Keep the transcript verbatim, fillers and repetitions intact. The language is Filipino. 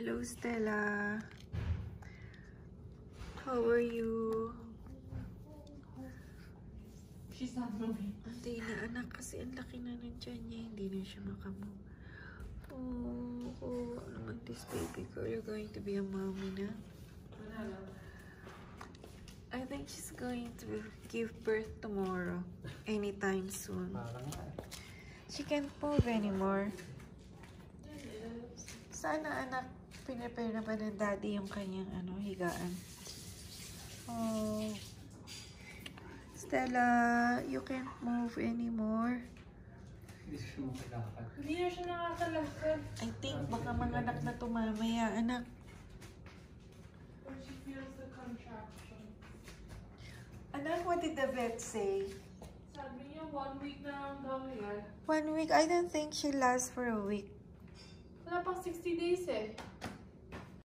Hello, Stella. How are you? She's not moving. Hindi na, anak, kasi ang laki na ng tiyan niya. Hindi na siya makamove. Oh, oh, ano naman this baby girl? You're going to be a mommy na? I think she's going to give birth tomorrow. Anytime soon. She can't move anymore. Sana, anak, pinapare na ba ng daddy yung kanyang ano, higaan? Oh. Stella, you can't move anymore. Hindi siya makalakad. Hindi na siya nakakalakad. I think baka manganak na to mamaya, anak. Or she feels the contraction. Anak, what did the vet say? Sabi niya, one week na lang daw yan. One week? I don't think she lasts for a week. Wala pang sixty days eh.